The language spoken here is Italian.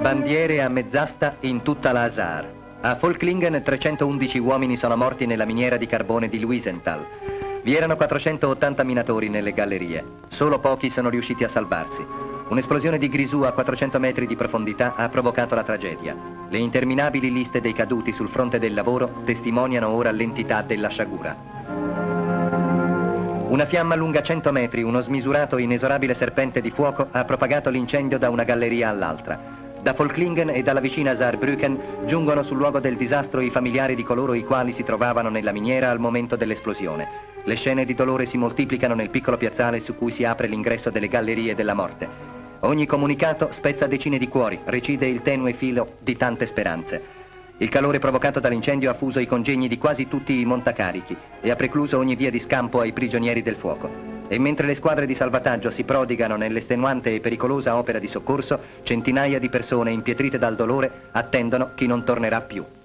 Bandiere a mezz'asta in tutta la Saar. A Volklingen 311 uomini sono morti nella miniera di carbone di Luisenthal. Vi erano 480 minatori nelle gallerie. Solo pochi sono riusciti a salvarsi. Un'esplosione di grisù a 400 metri di profondità ha provocato la tragedia. Le interminabili liste dei caduti sul fronte del lavoro testimoniano ora l'entità della sciagura. Una fiamma lunga 100 metri, uno smisurato e inesorabile serpente di fuoco, ha propagato l'incendio da una galleria all'altra. Da Volklingen e dalla vicina Saarbrücken giungono sul luogo del disastro i familiari di coloro i quali si trovavano nella miniera al momento dell'esplosione. Le scene di dolore si moltiplicano nel piccolo piazzale su cui si apre l'ingresso delle gallerie della morte. Ogni comunicato spezza decine di cuori, recide il tenue filo di tante speranze. Il calore provocato dall'incendio ha fuso i congegni di quasi tutti i montacarichi e ha precluso ogni via di scampo ai prigionieri del fuoco. E mentre le squadre di salvataggio si prodigano nell'estenuante e pericolosa opera di soccorso, centinaia di persone impietrite dal dolore attendono chi non tornerà più.